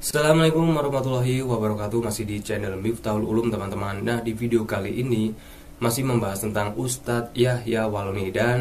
Assalamualaikum warahmatullahi wabarakatuh. Masih di channel Miftahul Ulum teman-teman. Nah, di video kali ini masih membahas tentang Ustadz Yahya Waloni. Dan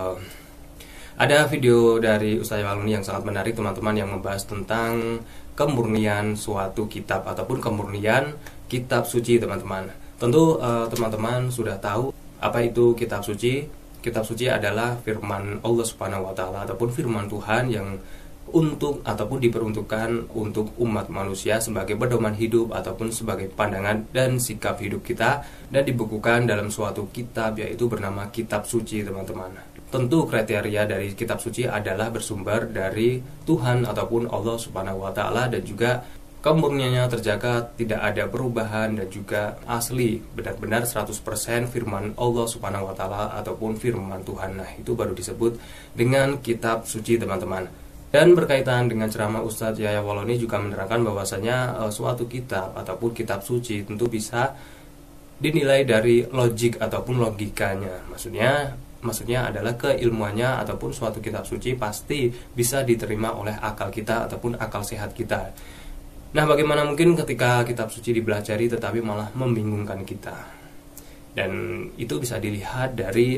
ada video dari Ustadz Waloni yang sangat menarik teman-teman, yang membahas tentang kemurnian suatu kitab ataupun kemurnian kitab suci teman-teman. Tentu teman-teman sudah tahu apa itu kitab suci. Kitab suci adalah firman Allah Subhanahu wa taala ataupun firman Tuhan yang untuk ataupun diperuntukkan untuk umat manusia sebagai pedoman hidup ataupun sebagai pandangan dan sikap hidup kita, dan dibukukan dalam suatu kitab yaitu bernama kitab suci teman-teman. Tentu kriteria dari kitab suci adalah bersumber dari Tuhan ataupun Allah Subhanahu wa taala, dan juga kemurniannya terjaga, tidak ada perubahan, dan juga asli benar-benar 100% firman Allah Subhanahu wa taala ataupun firman Tuhan. Nah, itu baru disebut dengan kitab suci teman-teman. Dan berkaitan dengan ceramah Ustadz Yahya Waloni juga menerangkan bahwasanya suatu kitab ataupun kitab suci tentu bisa dinilai dari logik ataupun logikanya. Maksudnya adalah keilmuannya ataupun suatu kitab suci pasti bisa diterima oleh akal kita ataupun akal sehat kita. Nah, bagaimana mungkin ketika kitab suci dipelajari tetapi malah membingungkan kita? Dan itu bisa dilihat dari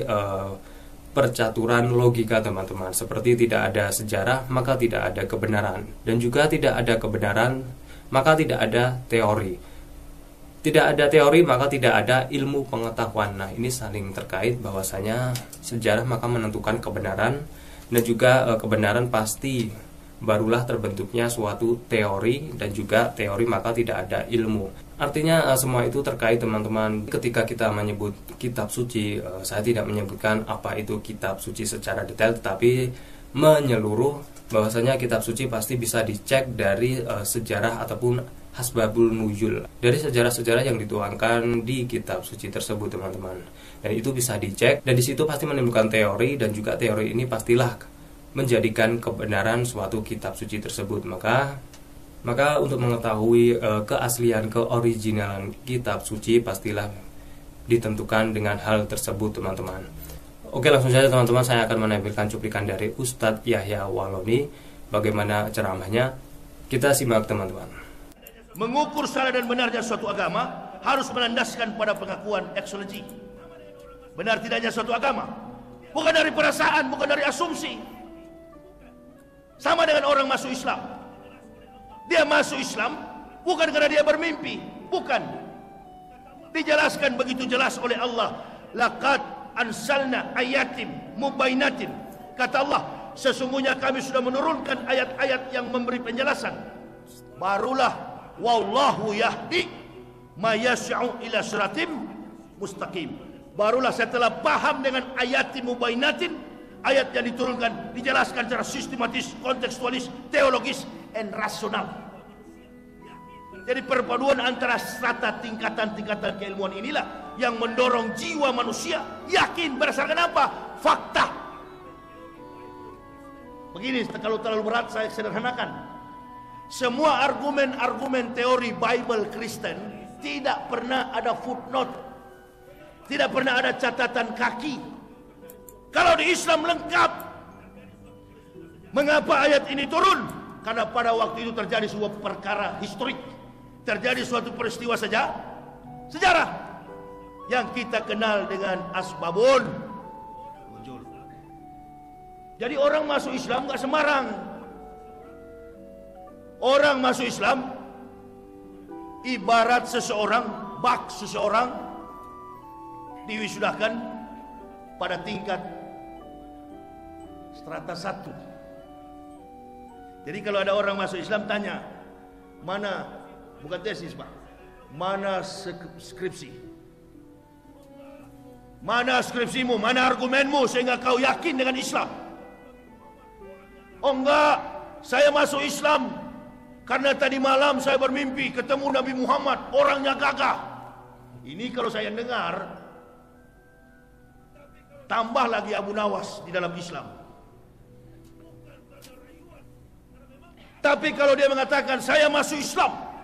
percaturan logika teman-teman. Seperti tidak ada sejarah maka tidak ada kebenaran, dan juga tidak ada kebenaran maka tidak ada teori. Tidak ada teori maka tidak ada ilmu pengetahuan. Nah, ini saling terkait, bahwasanya sejarah maka menentukan kebenaran, dan juga kebenaran pasti barulah terbentuknya suatu teori, dan juga teori maka tidak ada ilmu. Artinya semua itu terkait teman-teman. Ketika kita menyebut kitab suci, saya tidak menyebutkan apa itu kitab suci secara detail, tetapi menyeluruh bahwasanya kitab suci pasti bisa dicek dari sejarah ataupun hasbabul nuzul, dari sejarah-sejarah yang dituangkan di kitab suci tersebut teman-teman. Dan itu bisa dicek, dan di situ pasti menimbulkan teori, dan juga teori ini pastilah menjadikan kebenaran suatu kitab suci tersebut. Maka untuk mengetahui keaslian, keoriginalan kitab suci pastilah ditentukan dengan hal tersebut teman-teman. Oke, langsung saja teman-teman, saya akan menampilkan cuplikan dari Ustadz Yahya Waloni. Bagaimana ceramahnya? Kita simak teman-teman. Mengukur salah dan benarnya suatu agama harus menandaskan pada pengakuan eksologi. Benar tidaknya suatu agama bukan dari perasaan, bukan dari asumsi. Sama dengan orang masuk Islam. Dia masuk Islam bukan karena dia bermimpi, bukan. Dijelaskan begitu jelas oleh Allah. Laqad ansalna ayatim mubainatin. Kata Allah, sesungguhnya kami sudah menurunkan ayat-ayat yang memberi penjelasan. Barulah wallahu yahdi may yasha'u ila siratim mustaqim. Barulah setelah paham dengan ayatim mubainatin, ayat yang diturunkan dijelaskan secara sistematis, kontekstualis, teologis, dan rasional. Jadi perpaduan antara strata tingkatan-tingkatan keilmuan inilah yang mendorong jiwa manusia yakin berdasarkan apa? Fakta. Begini, kalau terlalu berat saya sederhanakan. Semua argumen-argumen teori Bible Kristen tidak pernah ada footnote, tidak pernah ada catatan kaki. Kalau di Islam lengkap. Mengapa ayat ini turun? Karena pada waktu itu terjadi sebuah perkara historik, terjadi suatu peristiwa sejarah yang kita kenal dengan asbabun nuzul. Jadi orang masuk Islam gak sembarang. Orang masuk Islam ibarat bak seseorang diwisudahkan pada tingkat strata 1. Jadi kalau ada orang masuk Islam tanya, mana, bukan tesis Pak, mana skripsi? Mana skripsimu, mana argumenmu sehingga kau yakin dengan Islam? Oh enggak, saya masuk Islam karena tadi malam saya bermimpi ketemu Nabi Muhammad, orangnya gagah. Ini kalau saya dengar, tambah lagi Abu Nawas di dalam Islam. Tapi kalau dia mengatakan saya masuk Islam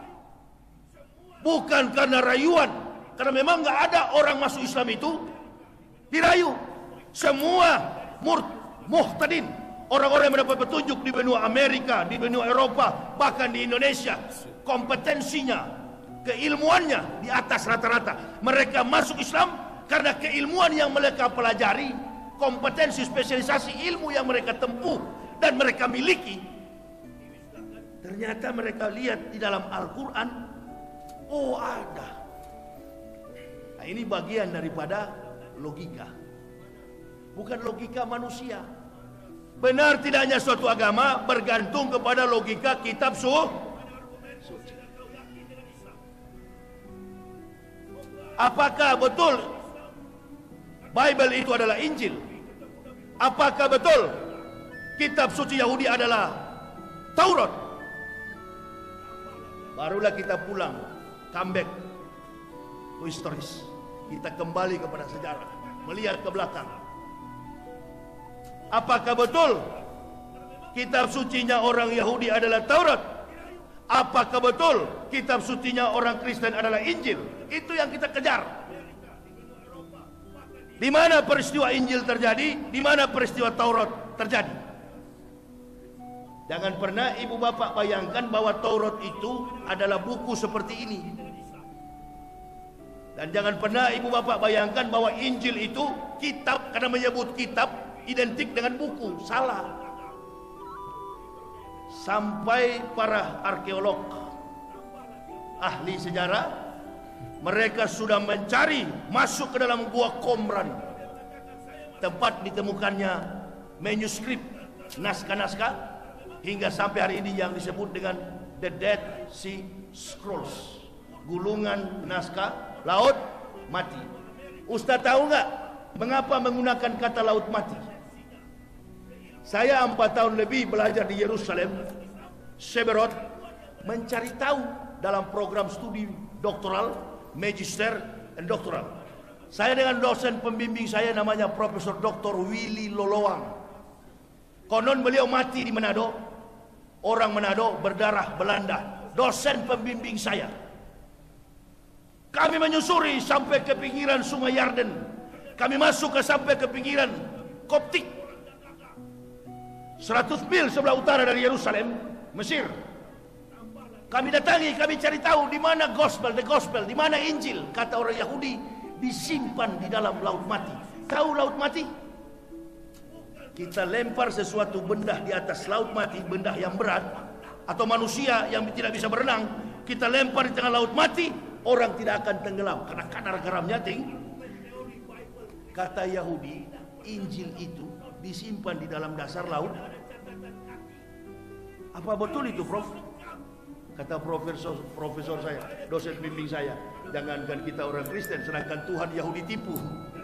bukan karena rayuan, karena memang nggak ada orang masuk Islam itu dirayu. Semua muhtadin, Orang-orang yang mendapat petunjuk di benua Amerika, di benua Eropa, bahkan di Indonesia, kompetensinya, keilmuannya di atas rata-rata. Mereka masuk Islam karena keilmuan yang mereka pelajari, kompetensi spesialisasi ilmu yang mereka tempuh dan mereka miliki. Ternyata mereka lihat di dalam Al-Quran, oh ada. Nah, ini bagian daripada logika, bukan logika manusia. Benar tidaknya suatu agama bergantung kepada logika kitab suci. Apakah betul Bible itu adalah Injil? Apakah betul kitab suci Yahudi adalah Taurat? Barulah kita pulang, comeback to historis. Kita kembali kepada sejarah, melihat ke belakang. Apakah betul kitab sucinya orang Yahudi adalah Taurat? Apakah betul kitab sucinya orang Kristen adalah Injil? Itu yang kita kejar. Di mana peristiwa Injil terjadi? Di mana peristiwa Taurat terjadi? Jangan pernah ibu bapak bayangkan bahwa Taurat itu adalah buku seperti ini. Dan jangan pernah ibu bapak bayangkan bahwa Injil itu kitab, karena menyebut kitab identik dengan buku. Salah. Sampai para arkeolog, ahli sejarah, mereka sudah mencari masuk ke dalam gua Qumran, tempat ditemukannya manuskrip, naskah-naskah, hingga sampai hari ini yang disebut dengan The Dead Sea Scrolls, gulungan naskah laut mati. Ustaz tahu nggak mengapa menggunakan kata laut mati? Saya 4 tahun lebih belajar di Yerusalem, Seberot, mencari tahu dalam program studi doktoral, magister, dan doktoral. Saya dengan dosen pembimbing saya namanya Profesor Dr. Willy Lolowang. Konon beliau mati di Manado. Orang Manado berdarah Belanda. Dosen pembimbing saya. Kami menyusuri sampai ke pinggiran Sungai Yarden. Kami masuk sampai ke pinggiran Koptik. 100 mil sebelah utara dari Yerusalem, Mesir. Kami datangi, kami cari tahu di mana gospel, the gospel, di mana Injil. Kata orang Yahudi, disimpan di dalam laut mati. Tahu laut mati? Kita lempar sesuatu benda di atas laut mati, benda yang berat, atau manusia yang tidak bisa berenang, kita lempar di tengah laut mati, orang tidak akan tenggelam karena kadar garamnya tinggi. Kata Yahudi, Injil itu disimpan di dalam dasar laut. Apa betul itu, Prof? Kata profesor saya, dosen bimbing saya, jangankan kita orang Kristen, sedangkan Tuhan Yahudi tipu.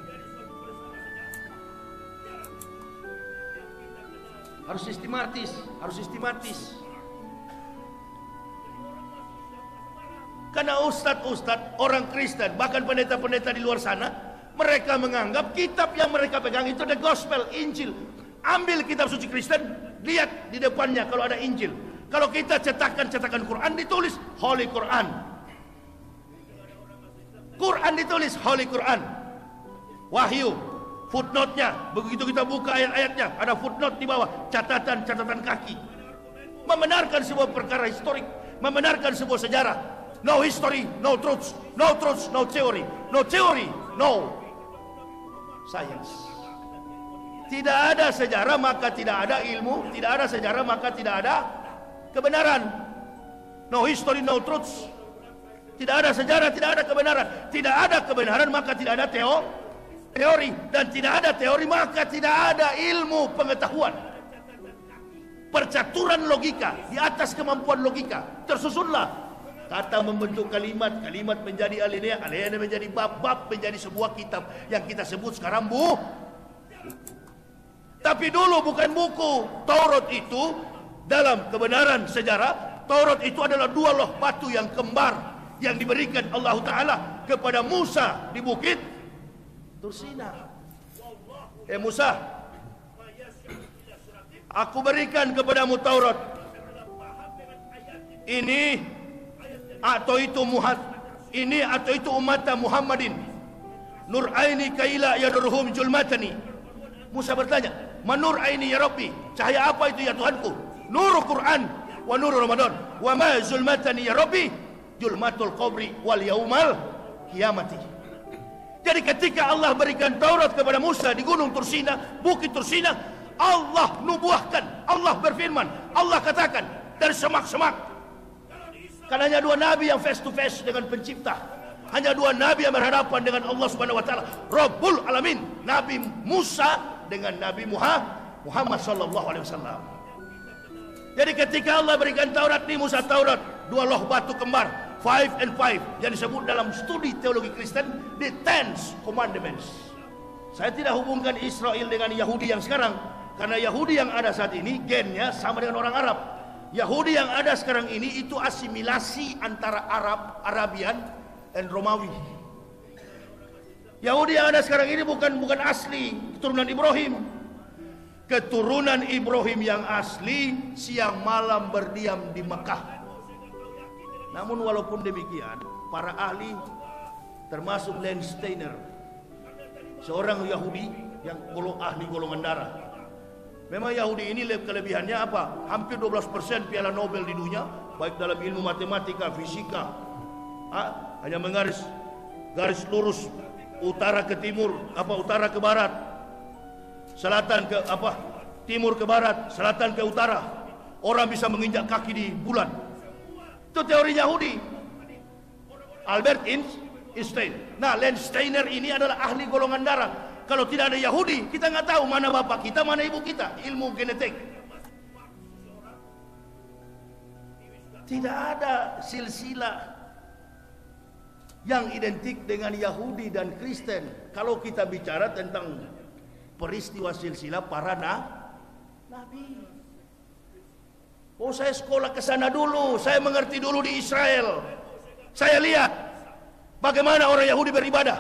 Harus sistematis. Karena ustadz-ustadz, orang Kristen, bahkan pendeta-pendeta di luar sana, mereka menganggap kitab yang mereka pegang itu the gospel, Injil. Ambil kitab suci Kristen, lihat di depannya kalau ada Injil. Kalau kita cetakan Quran, ditulis Holy Quran. Quran ditulis Holy Quran. Wahyu, footnote-nya, begitu kita buka ayat-ayatnya, ada footnote di bawah, catatan kaki. Membenarkan sebuah perkara historik, membenarkan sebuah sejarah. No history, no truth. No truth, no theory. No theory, no science. Tidak ada sejarah maka tidak ada ilmu. Tidak ada sejarah maka tidak ada kebenaran. No history, no truth. Tidak ada sejarah, tidak ada kebenaran. Tidak ada kebenaran maka tidak ada teori. Dan tidak ada teori maka tidak ada ilmu pengetahuan. Percaturan logika di atas kemampuan logika. Tersusunlah kata membentuk kalimat menjadi alinea menjadi bab menjadi sebuah kitab yang kita sebut sekarang buku. Tapi dulu bukan buku. Taurat itu dalam kebenaran sejarah, Taurat itu adalah 2 loh batu yang kembar yang diberikan Allah Ta'ala kepada Musa di bukit Tursina. Musa, aku berikan kepadamu Taurat ini atau itu ini atau itu umat Muhammadin nur aini kaila yadurhum julmatani. Musa bertanya, Manur aini ya Rabbi. Cahaya apa itu ya Tuhanku? Nurul Quran wa nurul Ramadan. Wa ma zulmatani ya Rabbi. Julmatul qabri wal yaumal kiamati. Jadi ketika Allah berikan Taurat kepada Musa di Gunung Tursina, Bukit Tursina, Allah nubuahkan, Allah berfirman, Allah katakan dari semak-semak. Karena hanya dua nabi yang face to face dengan pencipta. Hanya dua nabi yang berhadapan dengan Allah Subhanahu wa taala, Rabbul Alamin, Nabi Musa dengan Nabi Muhammad sallallahu alaihi wasallam. Jadi ketika Allah berikan Taurat di Musa Taurat, dua loh batu kembar, 5 and 5, yang disebut dalam studi teologi Kristen the 10 Commandments. Saya tidak hubungkan Israel dengan Yahudi yang sekarang, karena Yahudi yang ada saat ini gennya sama dengan orang Arab. Yahudi yang ada sekarang ini itu asimilasi antara Arabian dan Romawi. Yahudi yang ada sekarang ini bukan asli keturunan Ibrahim. Keturunan Ibrahim yang asli siang malam berdiam di Mekah. Namun walaupun demikian, para ahli termasuk Lance Steiner, seorang Yahudi yang ahli golongan darah. Memang Yahudi ini kelebihannya apa? Hampir 12% piala Nobel di dunia, baik dalam ilmu matematika, fisika. Hanya garis lurus utara ke timur, utara ke barat, selatan ke timur ke barat, selatan ke utara. Orang bisa menginjak kaki di bulan. Itu teori Yahudi. Albert Einstein. Nah, Lance Steiner ini adalah ahli golongan darah. Kalau tidak ada Yahudi, kita nggak tahu mana bapak kita, mana ibu kita. Ilmu genetik. Tidak ada silsilah yang identik dengan Yahudi dan Kristen. Kalau kita bicara tentang peristiwa silsilah para nabi. Oh, saya sekolah ke sana dulu, saya mengerti dulu di Israel. Saya lihat bagaimana orang Yahudi beribadah.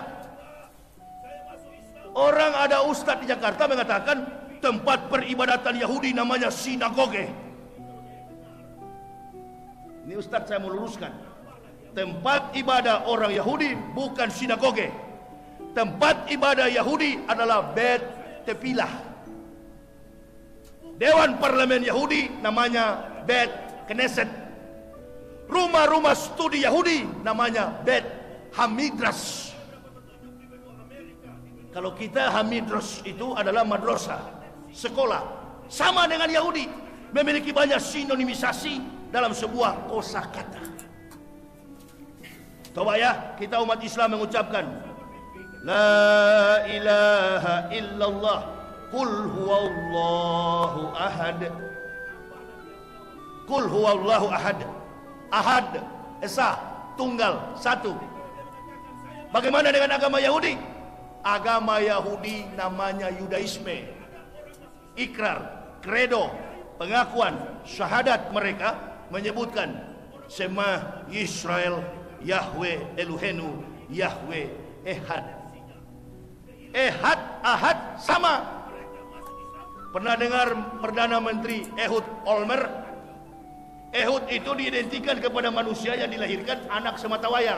Orang ada ustadz di Jakarta mengatakan tempat peribadatan Yahudi namanya sinagoge. Ini ustadz saya mau luruskan. Tempat ibadah orang Yahudi bukan sinagoge. Tempat ibadah Yahudi adalah Bet Tepilah. Dewan Parlemen Yahudi namanya Bet Knesset. Rumah-rumah studi Yahudi namanya Bet Hamidras. Kalau kita Hamidras itu adalah madrasah, sekolah. Sama dengan Yahudi, memiliki banyak sinonimisasi dalam sebuah kosakata. Coba ya, kita umat Islam mengucapkan La ilaha illallah Qul huwallahu ahad. Qul huwallahu ahad. Ahad, esa, tunggal, satu. Bagaimana dengan agama Yahudi? Agama Yahudi namanya Yudaisme. Ikrar, kredo, pengakuan, syahadat mereka menyebutkan Shema Yisrael Yahweh Elohenu Yahweh Ehad. Ehad, ahad, sama. Pernah dengar Perdana Menteri Ehud Olmert? Ehud itu diidentikan kepada manusia yang dilahirkan anak sematawayang.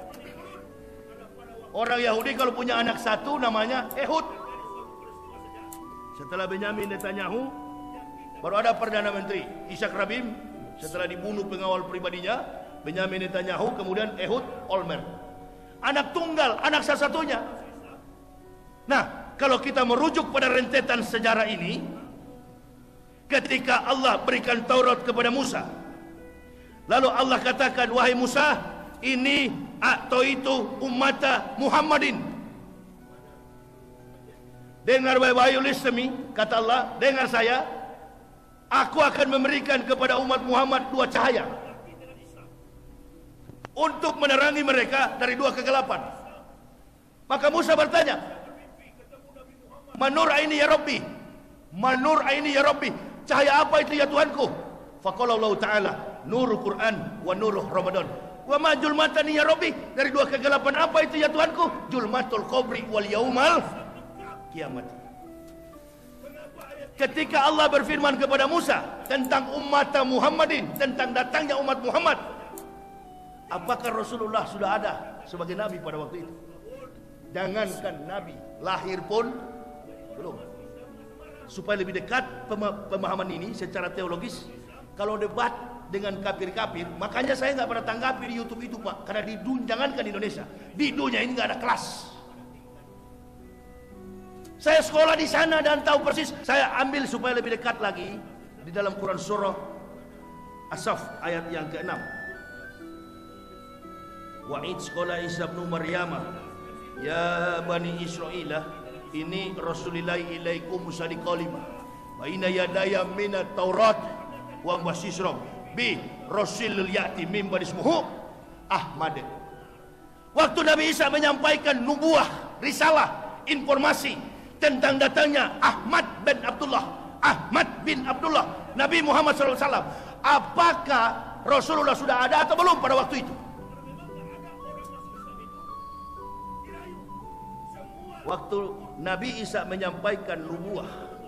Orang Yahudi kalau punya anak satu namanya Ehud. Setelah Benyamin Netanyahu, baru ada Perdana Menteri Ishak Rabin. Setelah dibunuh pengawal pribadinya Benyamin Netanyahu, kemudian Ehud Olmert. Anak tunggal, anak satu-satunya. Nah, kalau kita merujuk pada rentetan sejarah ini, ketika Allah berikan Taurat kepada Musa, lalu Allah katakan, wahai Musa, ini atau itu ummata Muhammadin. Dengar baik-baik, listen me, kata Allah, dengar saya, aku akan memberikan kepada umat Muhammad dua cahaya untuk menerangi mereka dari dua kegelapan. Maka Musa bertanya, Manur aini ya Rabbi, Manur aini ya Rabbi, cahaya apa itu ya Tuhanku? Faqala Allah Ta'ala, Nurul Quran wa Nurul Ramadan. Wa ma julmatani ya Rabbi, dari dua kegelapan apa itu ya Tuhanku? Julmatul qabri wal yaumal kiamat. Ketika Allah berfirman kepada Musa tentang umat Muhammadin, tentang datangnya umat Muhammad, apakah Rasulullah sudah ada sebagai nabi pada waktu itu? Jangankan nabi, lahir pun belum. supaya lebih dekat pemahaman ini secara teologis. Kalau debat dengan kafir-kafir, makanya saya nggak pernah tanggapi di YouTube itu, Pak, karena jangankan di Indonesia, di dunia ini nggak ada kelas. Saya sekolah di sana dan tahu persis. Saya ambil supaya lebih dekat lagi di dalam Quran surah As-Saff ayat yang ke-6. Wa'id sekolah Isa bin Maryam, ya bani Israel, ini Rasulillahi ilaikum musadiqalim wa inna yadaya minat Taurat wa basisram bi Rasulul ya'ti min badismuhu Ahmad. Waktu Nabi Isa menyampaikan nubuah, risalah, informasi tentang datangnya Ahmad bin Abdullah, Nabi Muhammad SAW, apakah Rasulullah sudah ada atau belum pada waktu itu? Waktu Nabi Isa menyampaikan nubuah,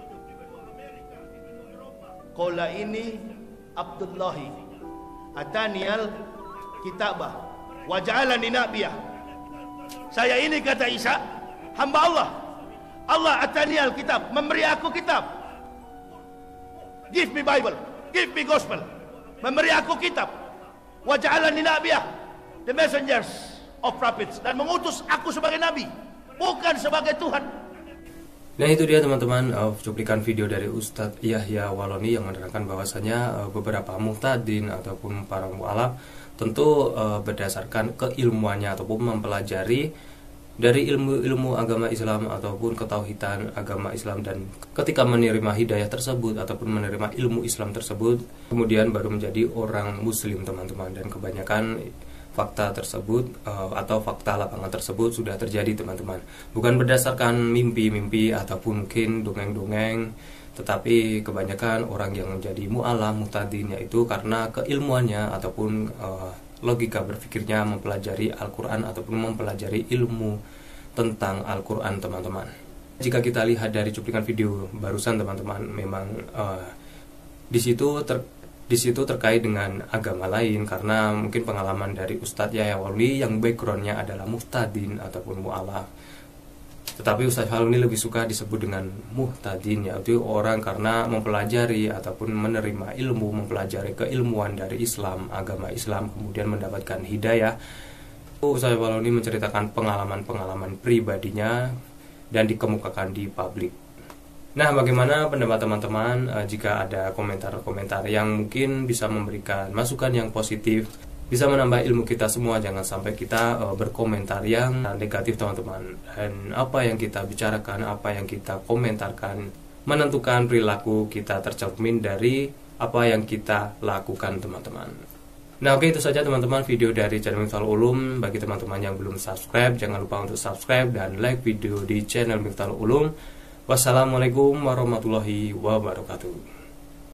qala ini Abdullahi atanial kitabah wa ja'alani nabiyah. Saya ini, kata Isa, hamba Allah. Allah atanial kitab, memberi aku kitab. Give me Bible, give me gospel. Memberi aku kitab. Wa ja'alani nabiyah, the messengers of prophets, dan mengutus aku sebagai nabi, bukan sebagai Tuhan. Nah, itu dia teman-teman, cuplikan video dari Ustadz Yahya Waloni yang menerangkan bahwasanya beberapa muhtadin ataupun para mu'alaf tentu berdasarkan keilmuannya ataupun mempelajari dari ilmu-ilmu agama Islam ataupun ketauhidan agama Islam, dan ketika menerima hidayah tersebut ataupun menerima ilmu Islam tersebut kemudian baru menjadi orang muslim, teman-teman. Dan kebanyakan fakta tersebut atau fakta lapangan tersebut sudah terjadi, teman-teman, bukan berdasarkan mimpi-mimpi ataupun mungkin dongeng-dongeng, tetapi kebanyakan orang yang menjadi mu'alaf, muhtadin, yaitu karena keilmuannya ataupun logika berpikirnya mempelajari Al-Quran ataupun mempelajari ilmu tentang Al-Quran, teman-teman. Jika kita lihat dari cuplikan video barusan, teman-teman, memang di situ terkait dengan agama lain, karena mungkin pengalaman dari Ustadz Yahya Waloni yang backgroundnya adalah muhtadin ataupun mu'alaf. Tetapi Ustadz Waloni lebih suka disebut dengan muhtadin, yaitu orang karena mempelajari ataupun menerima ilmu, mempelajari keilmuan dari Islam, agama Islam, kemudian mendapatkan hidayah. Ustadz Waloni menceritakan pengalaman-pengalaman pribadinya dan dikemukakan di publik. Nah, bagaimana pendapat teman-teman jika ada komentar-komentar yang mungkin bisa memberikan masukan yang positif, bisa menambah ilmu kita semua. Jangan sampai kita berkomentar yang negatif, teman-teman. Dan apa yang kita bicarakan, apa yang kita komentarkan, menentukan perilaku kita tercermin dari apa yang kita lakukan, teman-teman. Nah, oke, itu saja teman-teman video dari channel Miftahul Ulum. Bagi teman-teman yang belum subscribe, jangan lupa untuk subscribe dan like video di channel Miftahul Ulum. Wassalamualaikum warahmatullahi wabarakatuh.